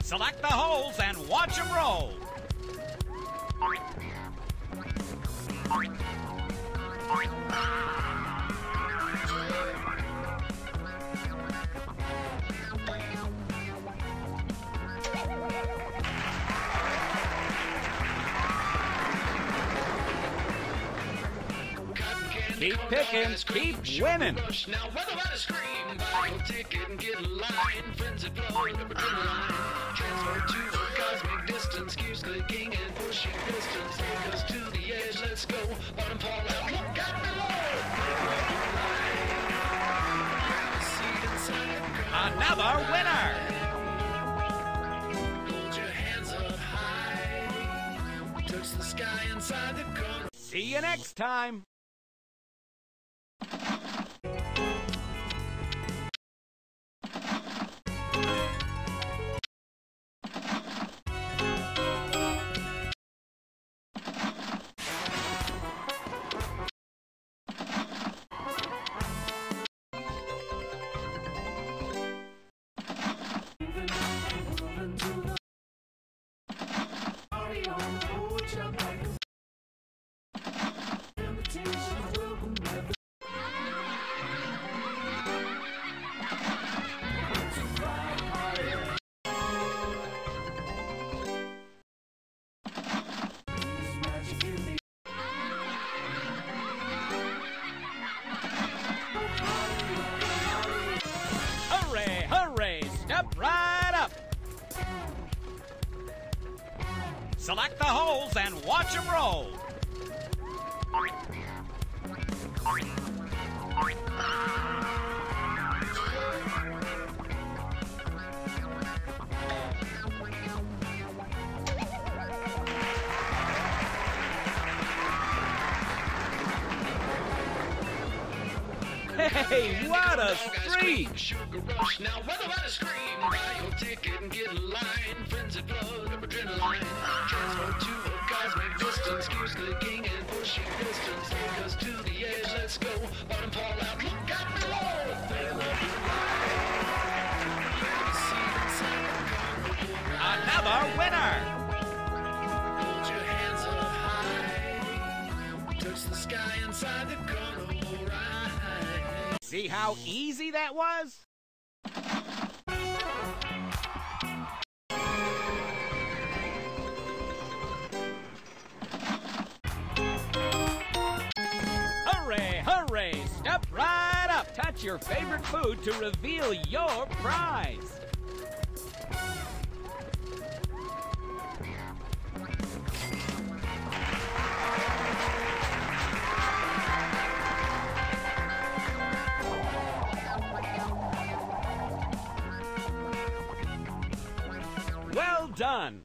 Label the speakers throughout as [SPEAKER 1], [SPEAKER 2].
[SPEAKER 1] Select the holes and watch them roll. Keep picking, keep winning.
[SPEAKER 2] Now whether I scream, buy your ticket and get in line. Frenzy flow, adrenaline. Transfer to a cosmic distance. Keep clicking and pushing pistons. Take us to the edge, let's go. Bottom fall out, look out below.
[SPEAKER 1] Another winner.
[SPEAKER 2] Hold your hands up high. Touch the sky inside the corner.
[SPEAKER 1] See you next time. Hooray, hooray, step right up. Select the holes and watch them roll. Hey, what a streak!
[SPEAKER 2] Sugar rush. Now whether I scream, buy your ticket and get in line. Frenzy blood of adrenaline. Transfer to a cosmic distance. Keep clicking and pushing pistons. Take us to the edge, let's go. Bottom fall out, look out below. Thrill of your life. See inside the corner.
[SPEAKER 1] Another winner!
[SPEAKER 2] Hold your hands up high. Touch the sky inside the carnival ride.
[SPEAKER 1] See how easy that was? Hooray, hooray! Step right up! Touch your favorite food to reveal your prize! Well done!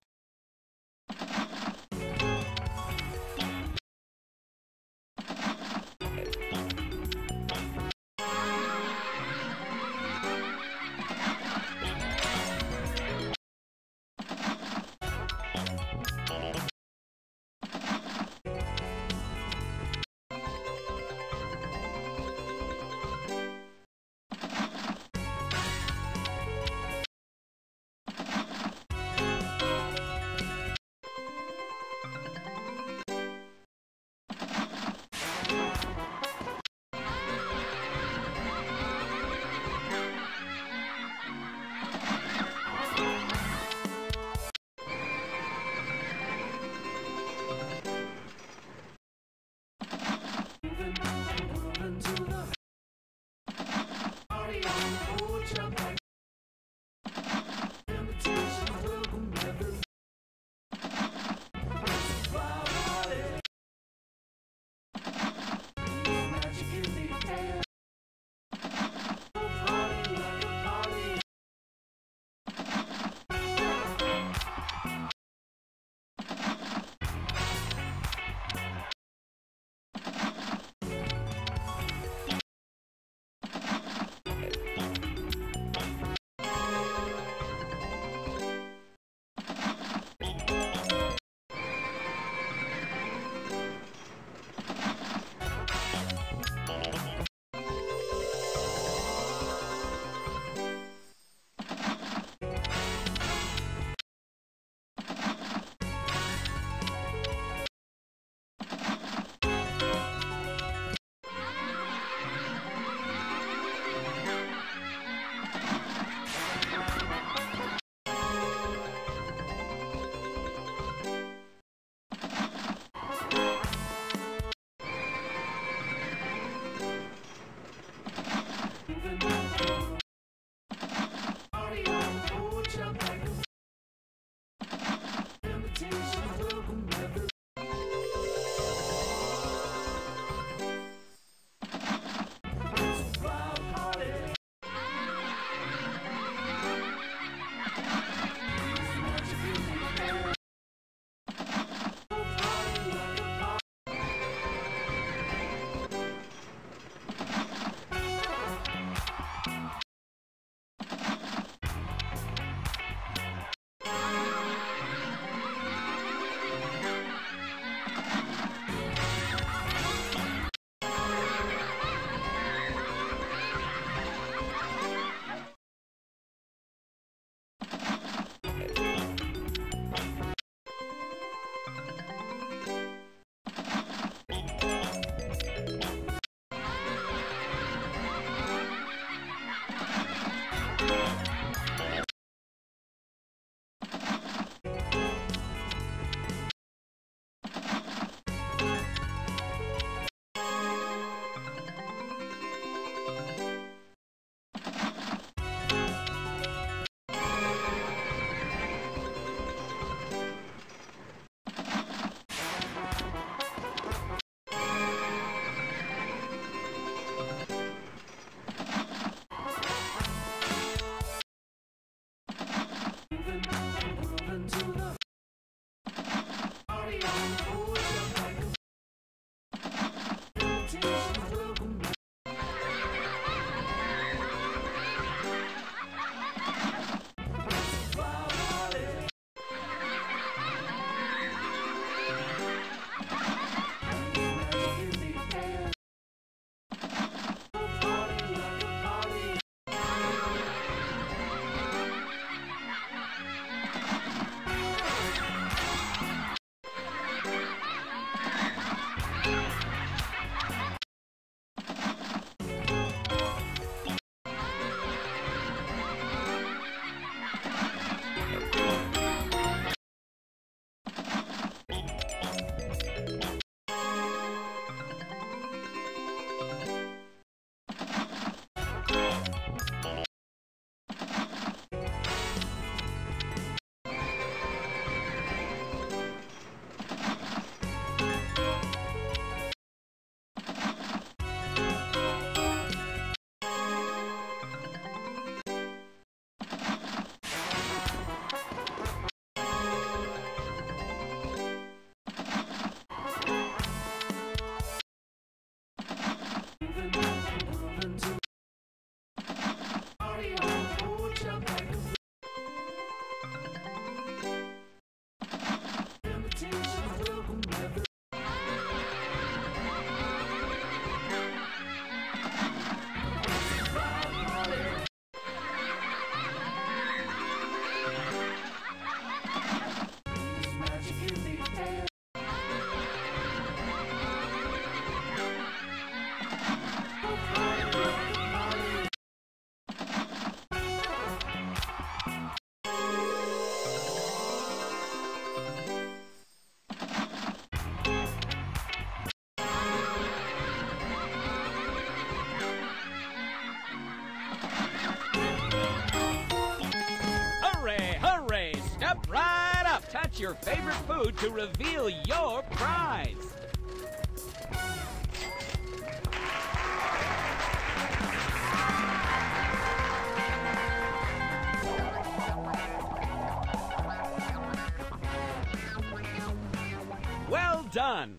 [SPEAKER 1] touch your favorite food to reveal your prize. Well done!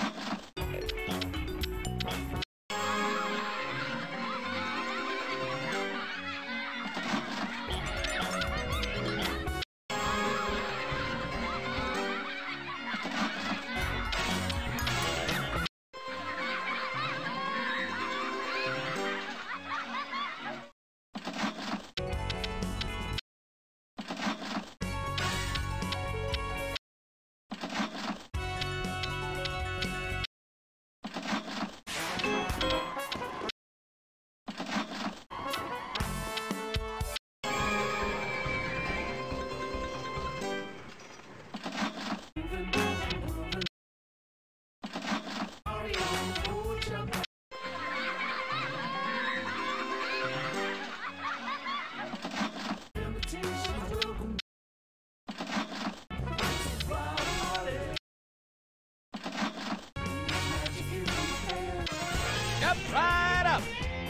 [SPEAKER 1] Step right up!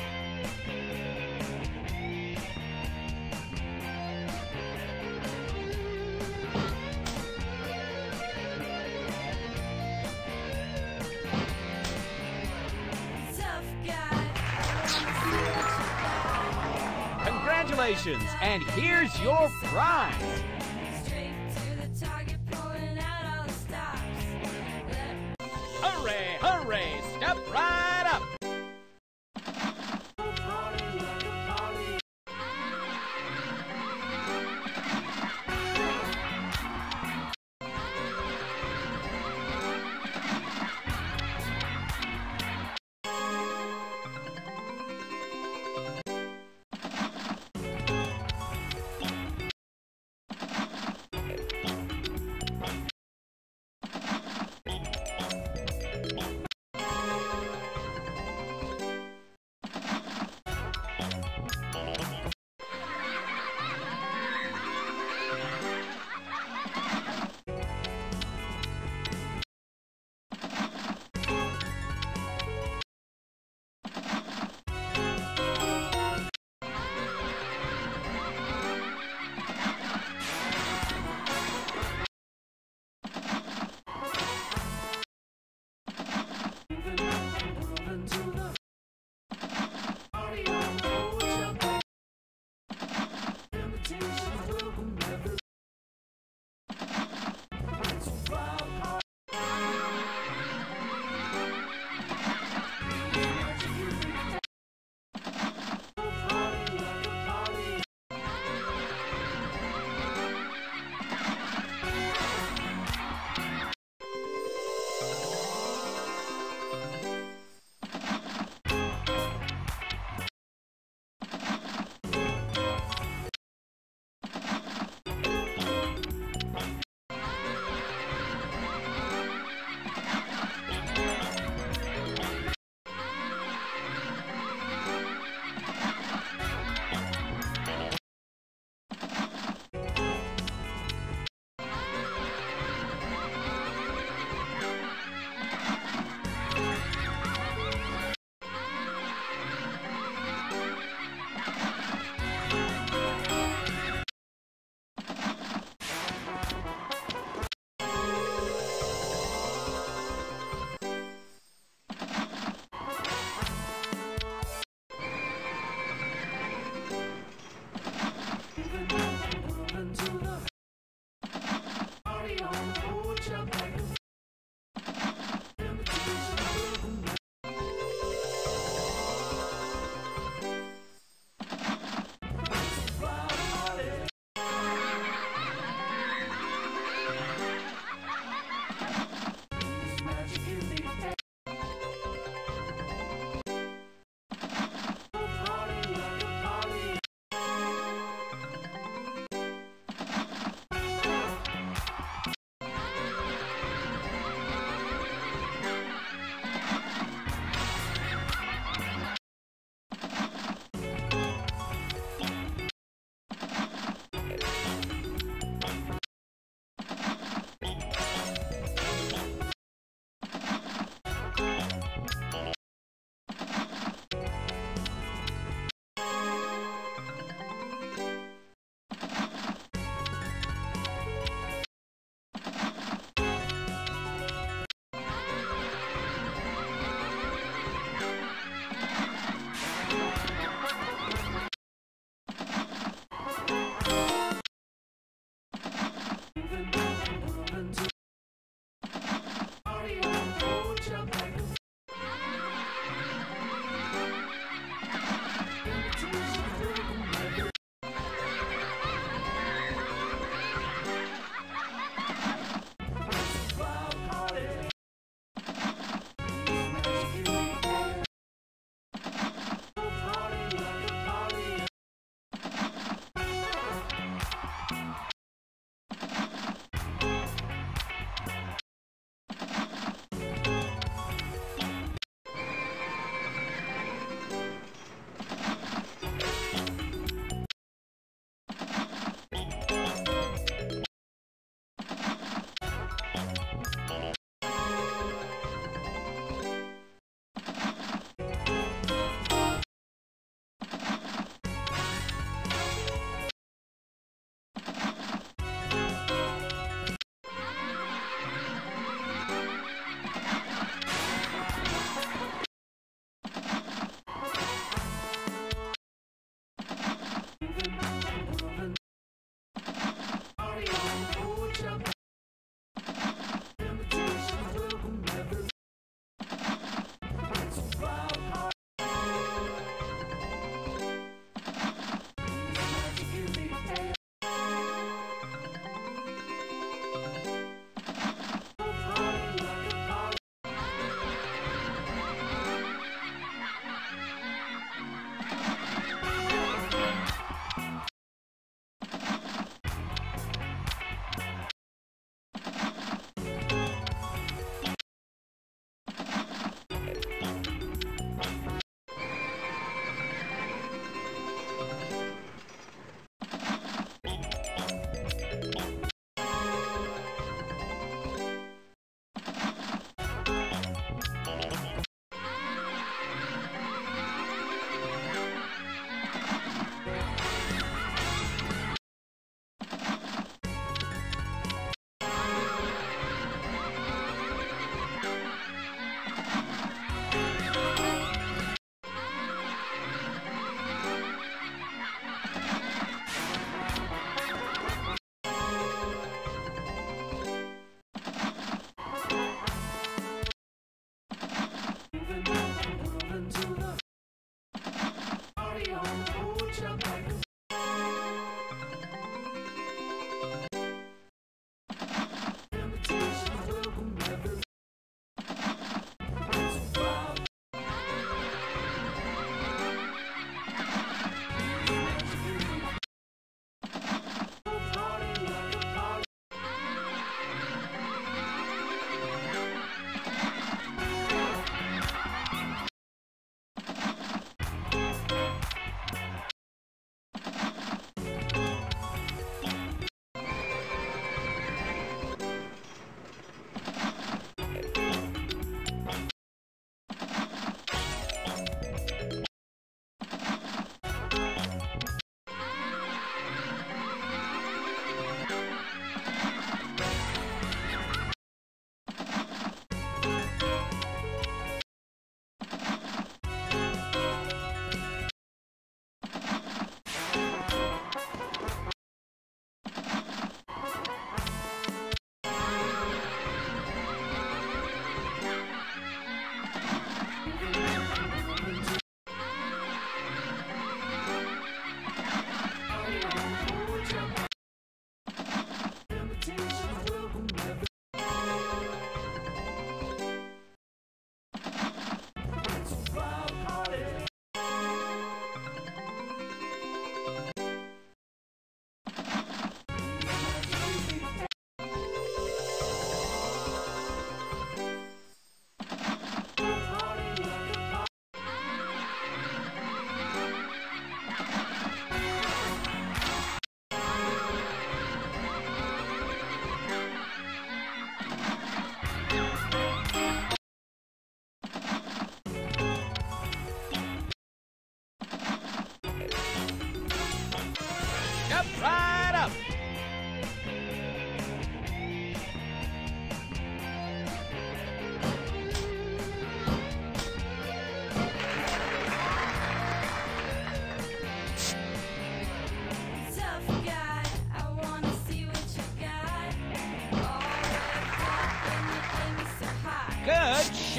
[SPEAKER 1] Congratulations, and here's your prize. Hooray, hooray, step right up.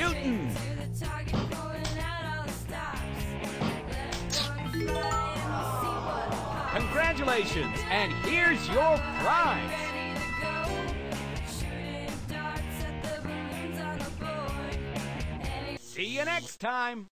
[SPEAKER 1] shooting. Congratulations, and here's your prize. See you next time.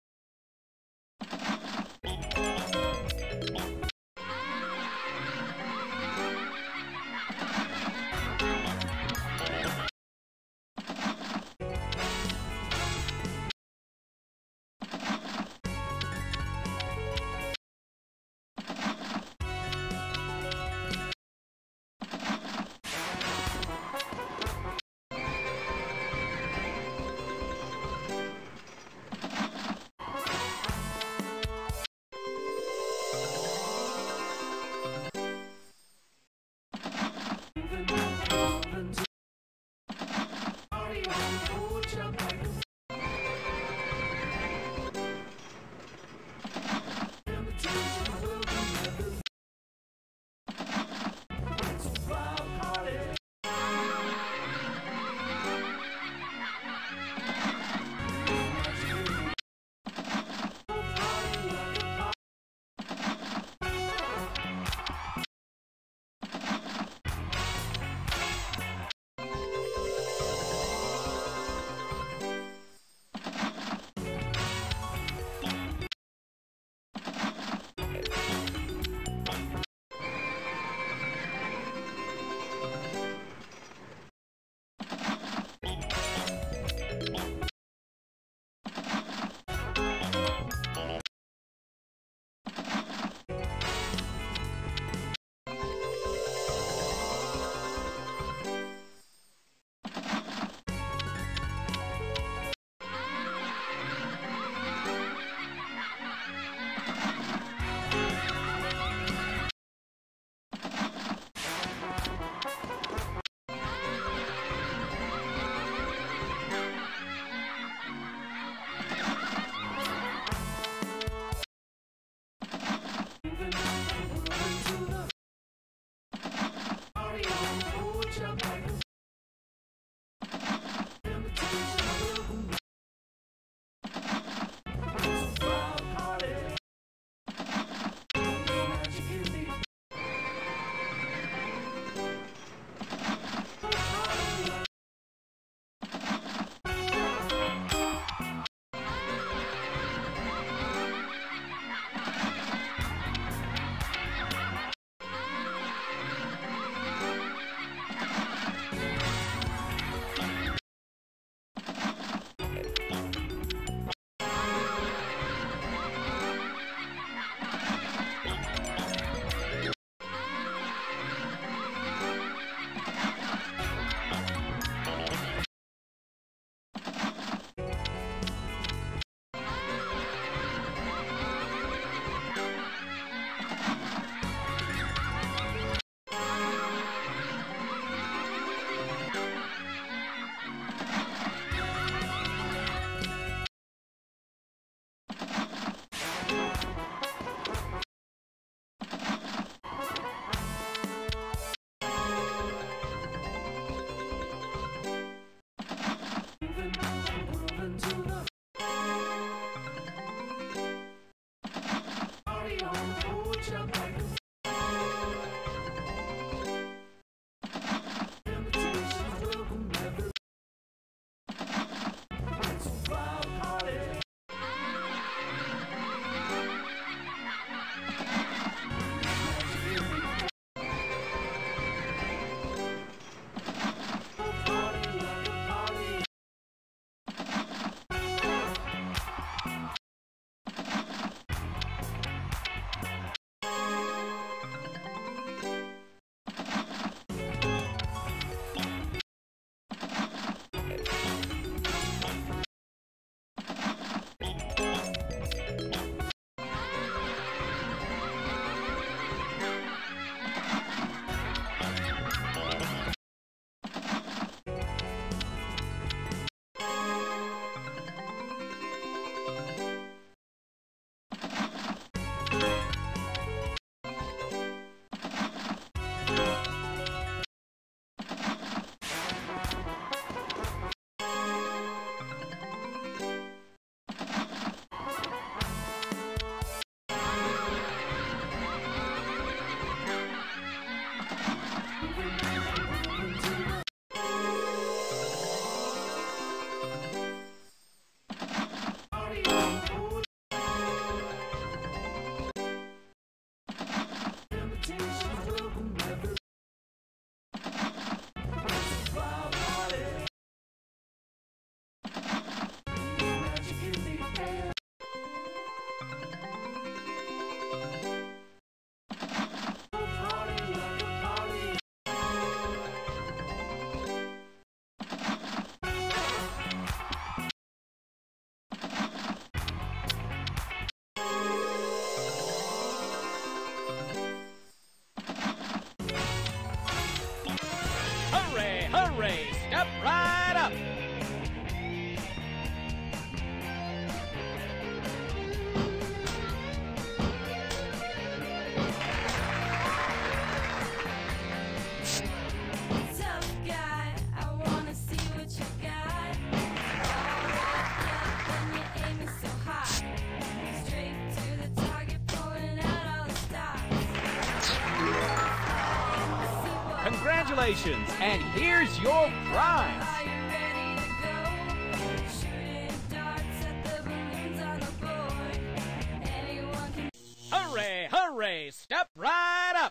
[SPEAKER 1] Congratulations, and here's your prize.
[SPEAKER 3] Are you ready to go? Shooting darts at the balloons on the board. Anyone can.
[SPEAKER 1] Hooray, hooray, step right up.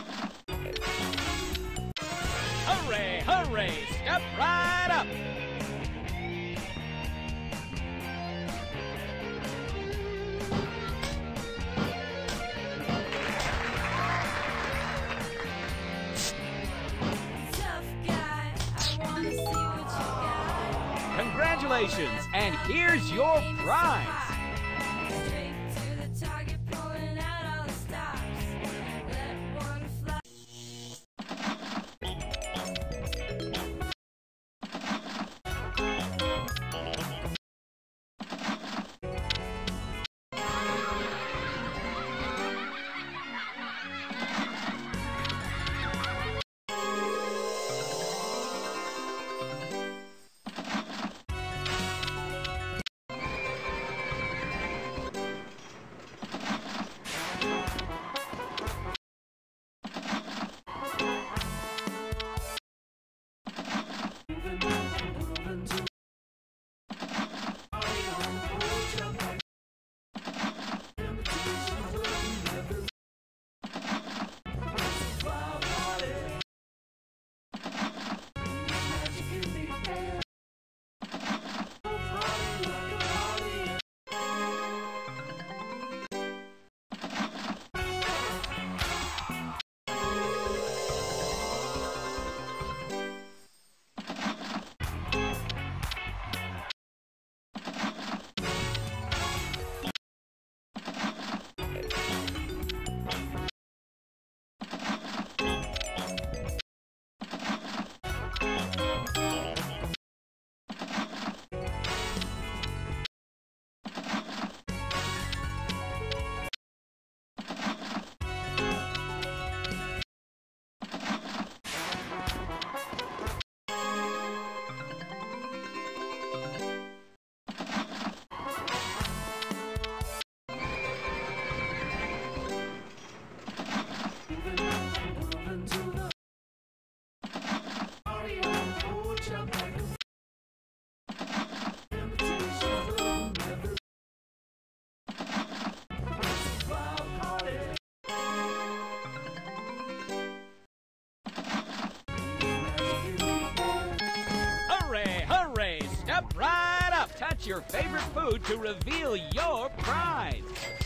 [SPEAKER 1] Hooray, hooray, step right up.
[SPEAKER 3] Tough guy, I wanna see what you got.
[SPEAKER 1] Congratulations, and here's your prize.
[SPEAKER 3] Straight to the target, pulling out all the stops. Let one fly.
[SPEAKER 1] Hooray, hooray, step right up. Touch your favorite food to reveal your prize.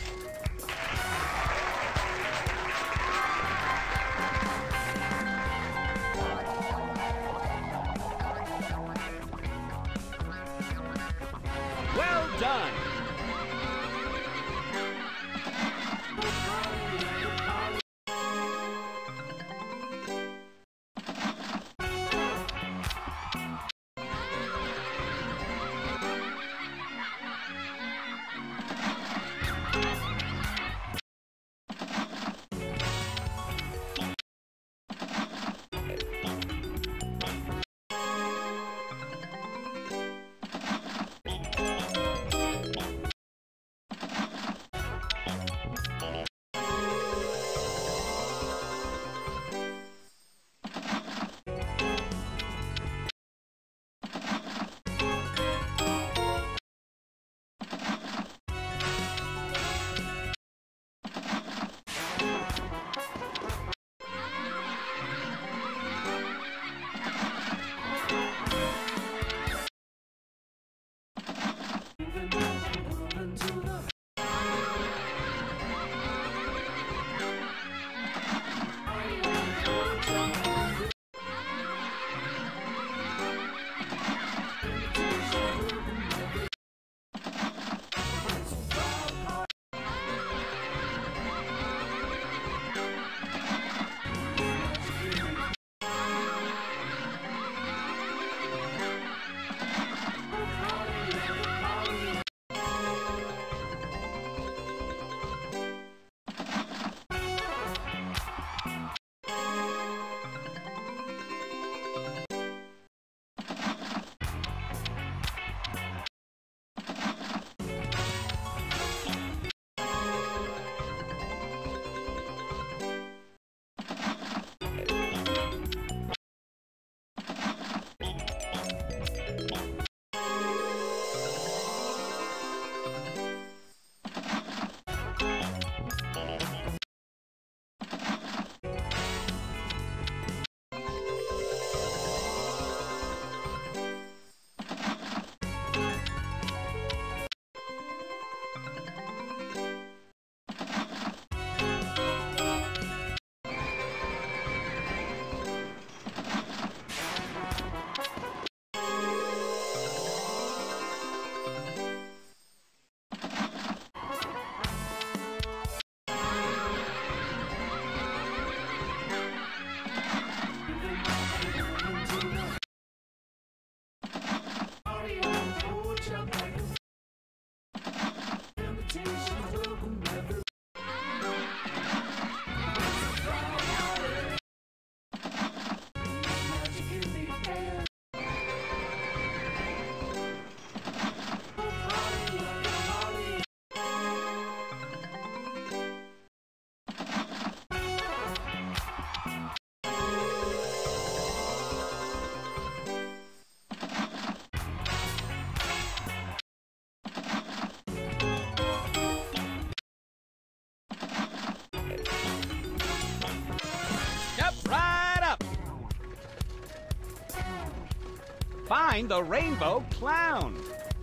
[SPEAKER 1] Well done. Find the rainbow clown.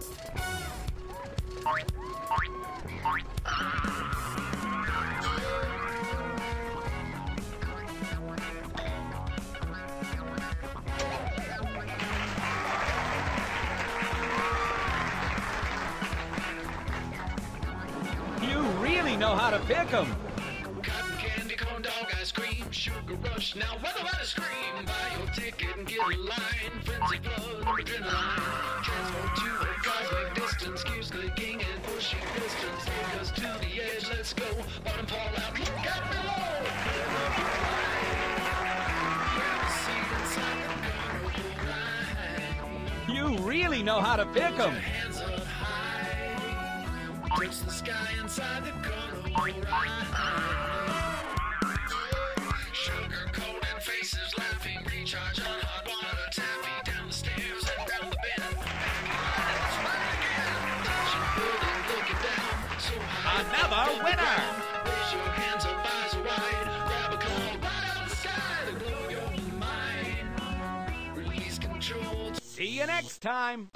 [SPEAKER 1] You really know how to pick 'em.
[SPEAKER 2] Cotton candy, corn dog, ice cream, sugar rush. Now weather about to scream. Buy your ticket and get in line. Frenzy flood, adrenaline. Transport to a cosmic distance. Gears clicking and pushing pistons. Take us to the edge, let's go. Bottom fall out, look out below. Grab a seat inside the carnival ride.
[SPEAKER 1] You really know how to pick 'em.
[SPEAKER 2] Hands up high. Touch the sky inside the carnival ride. Sugar coated faces laughing, recharge on hot water, taffy down the stairs and down the bend. Let's ride again. Tension building, looking down, so high.
[SPEAKER 1] Another winner.
[SPEAKER 2] Raise your hands up, eyes wide. Grab a cloud right out the sky to blow your mind. Release control.
[SPEAKER 1] See you next time.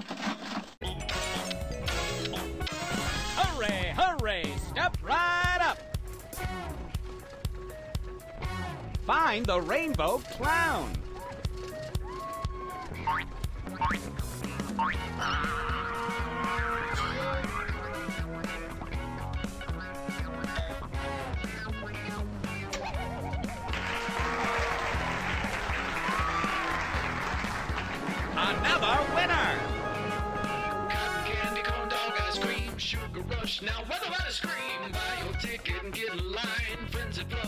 [SPEAKER 1] Hooray, hooray, step right up. Find the rainbow clown. Another winner.
[SPEAKER 2] Cotton candy, corn dog, ice cream, sugar rush. Now weather about to scream. Buy your ticket and get in line. Frenzy flow.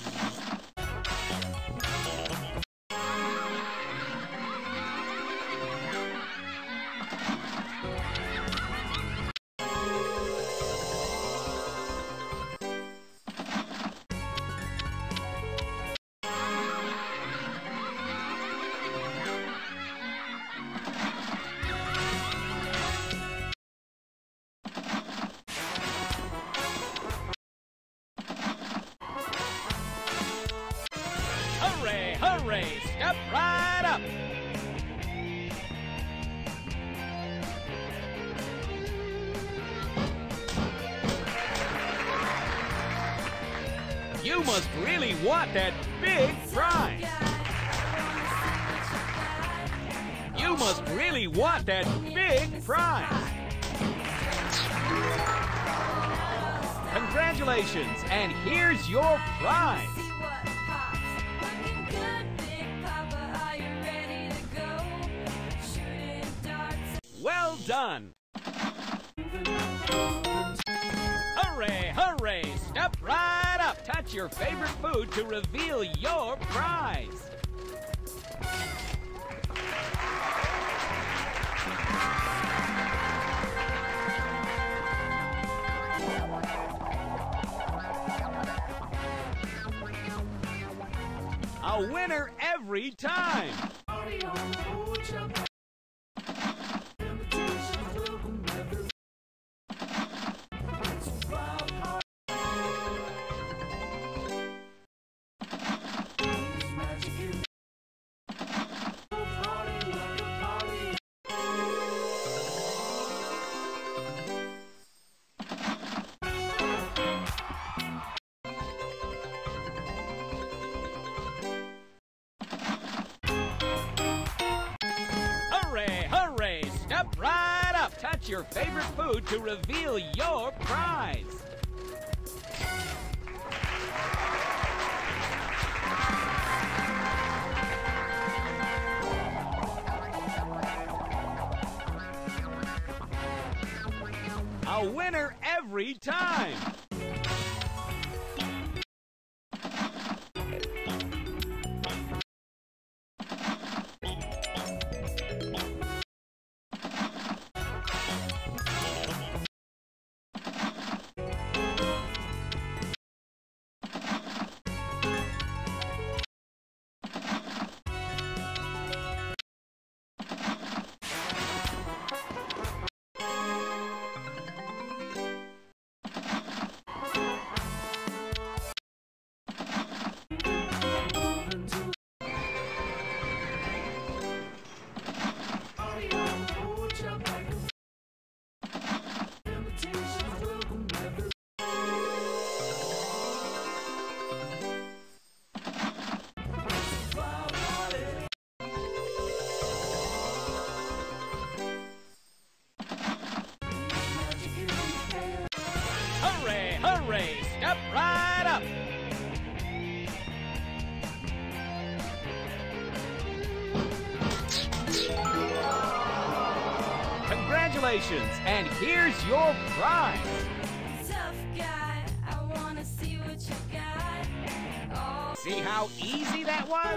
[SPEAKER 1] Hooray, hooray, step right up. You must really want that big prize. You must really want that big prize. Congratulations, and here's your prize.
[SPEAKER 3] See what pops. Looking good, Big Papa. Are you ready to go? Shooting darts.
[SPEAKER 1] Well done. Hooray, hooray, step right up. Touch your favorite food to reveal your prize. A winner every time. Hooray, hooray, step right up. Touch your favorite food to reveal your prize. A winner every time. Hooray, hooray! Step right up! Congratulations, and here's your prize.
[SPEAKER 3] Tough guy, I wanna see what you got. Oh,
[SPEAKER 1] See how easy that was?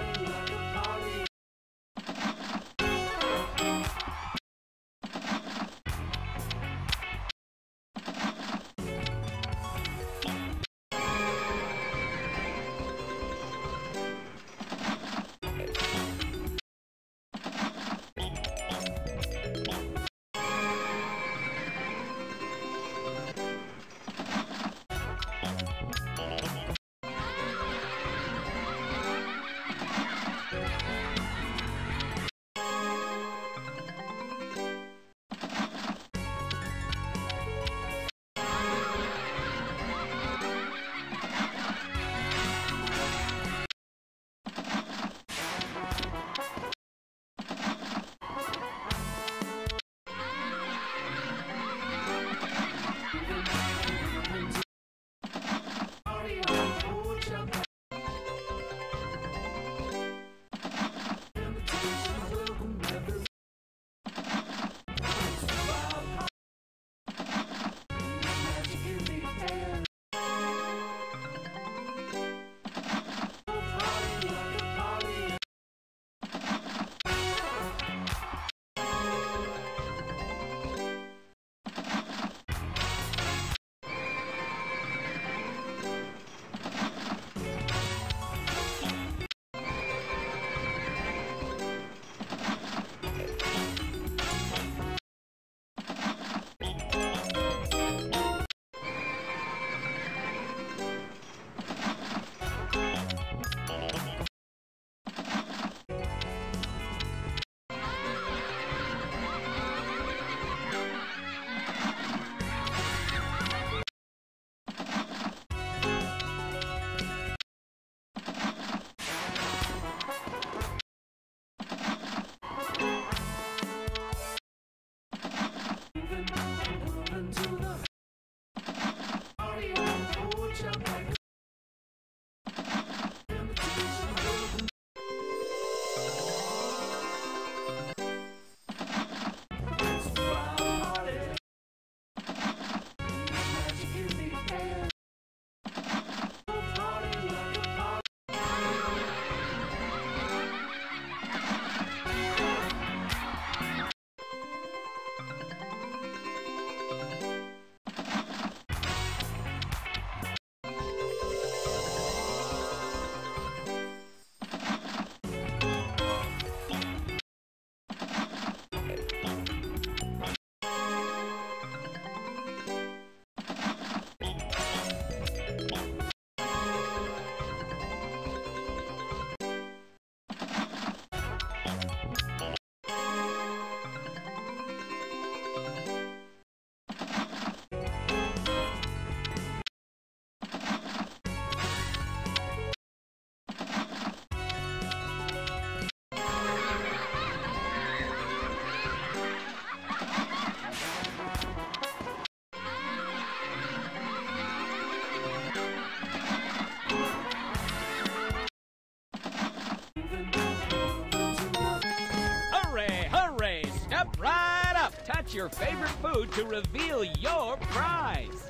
[SPEAKER 1] Step right up. Touch your favorite food to reveal your prize.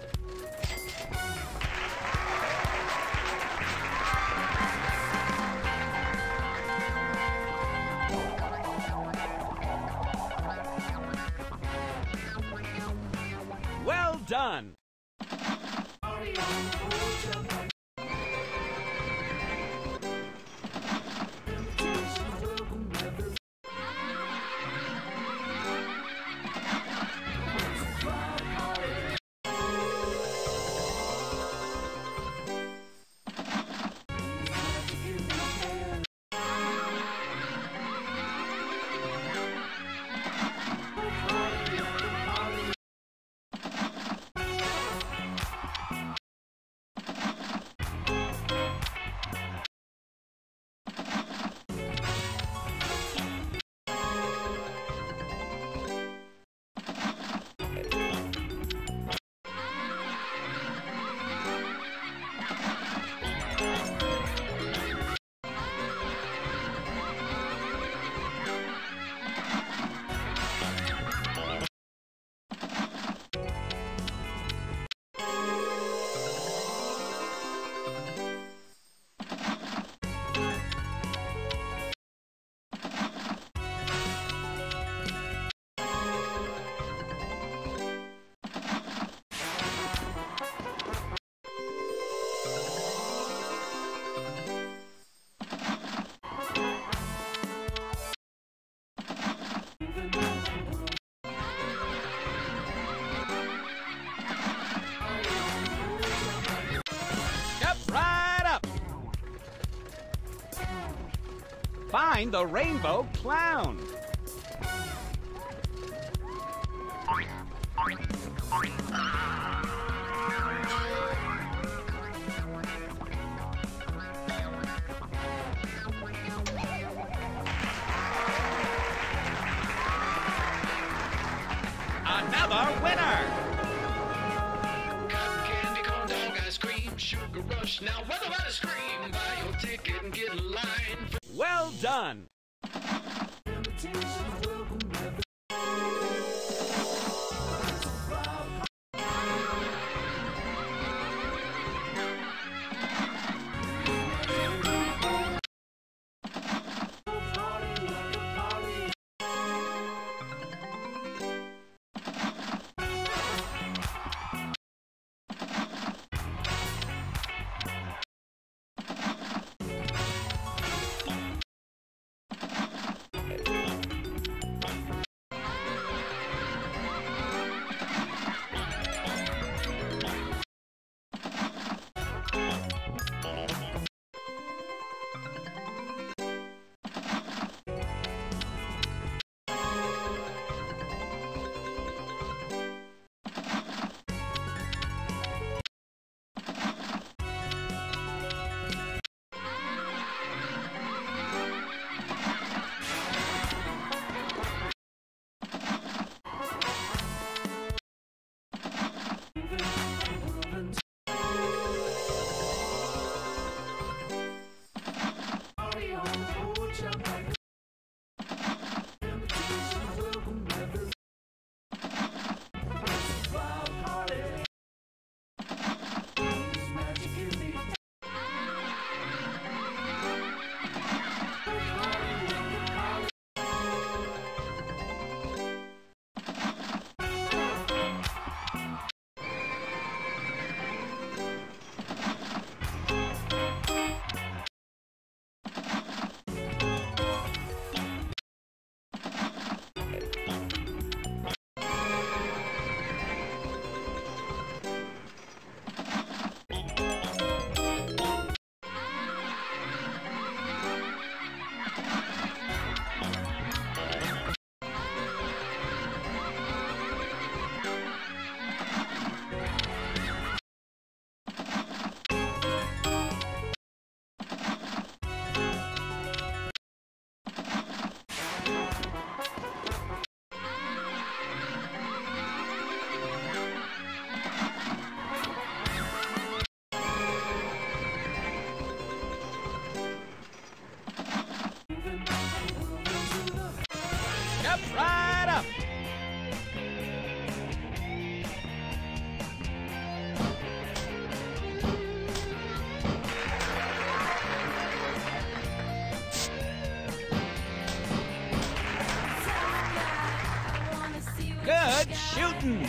[SPEAKER 1] Well done. find the Rainbow Clown. Another winner!
[SPEAKER 2] Cotton candy, corn dog, ice cream, sugar rush. Now weather about to scream. Buy your ticket and get in line.
[SPEAKER 1] Well done! Step right up! Good shooting!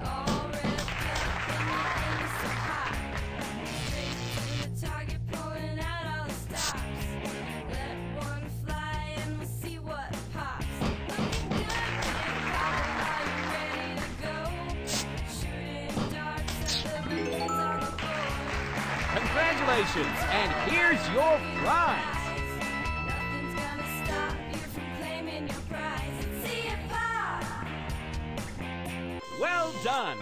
[SPEAKER 1] Congratulations, and here's your prize.
[SPEAKER 3] Nothing's gonna stop you from claiming your prize. See it pop!
[SPEAKER 1] Well done.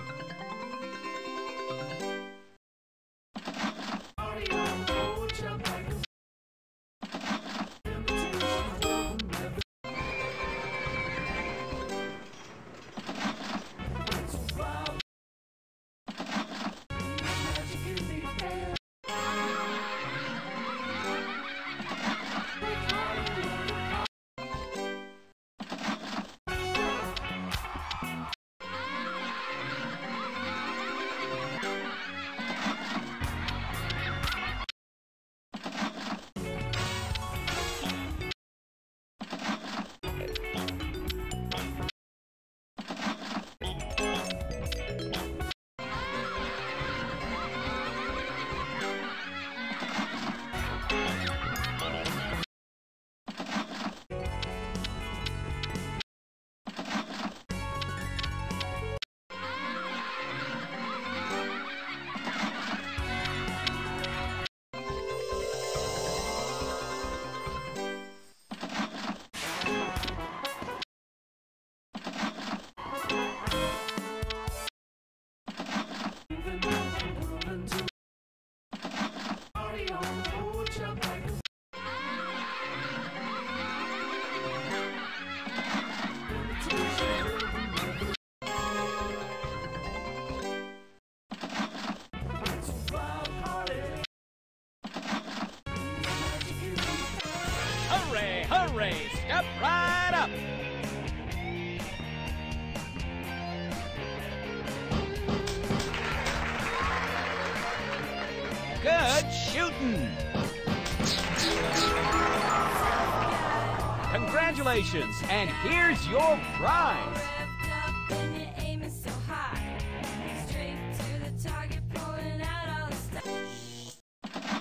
[SPEAKER 1] up! Good shooting! Congratulations, and here's your prize!
[SPEAKER 3] Revved up and you're aiming so high. Straight to the target, pulling out all the stuff.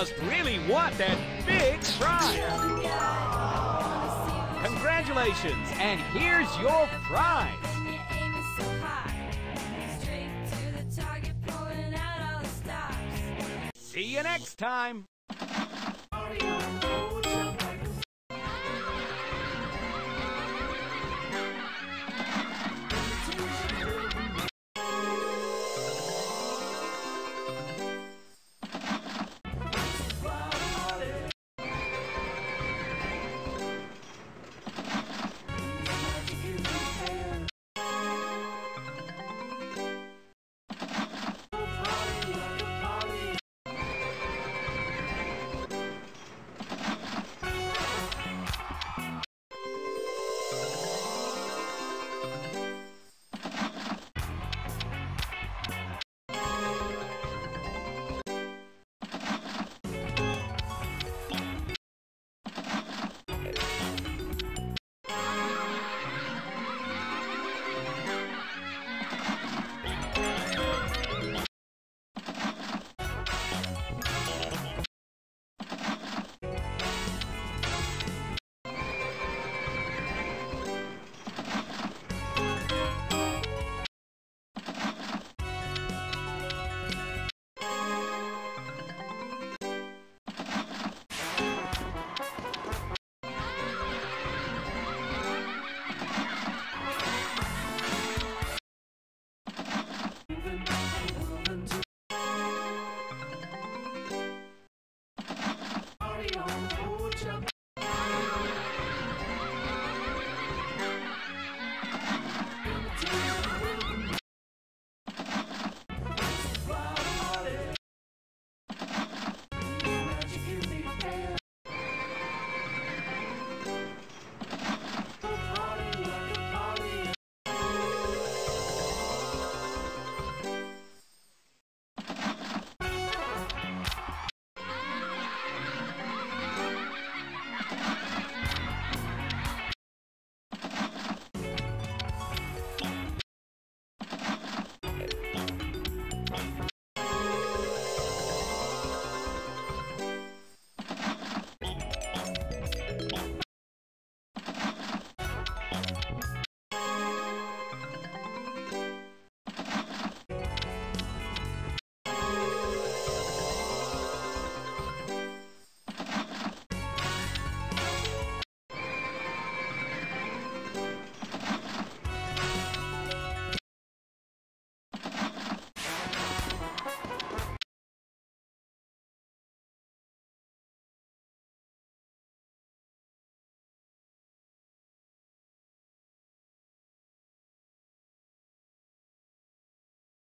[SPEAKER 1] must really want that big prize. Congratulations, and here's your prize. See you next time.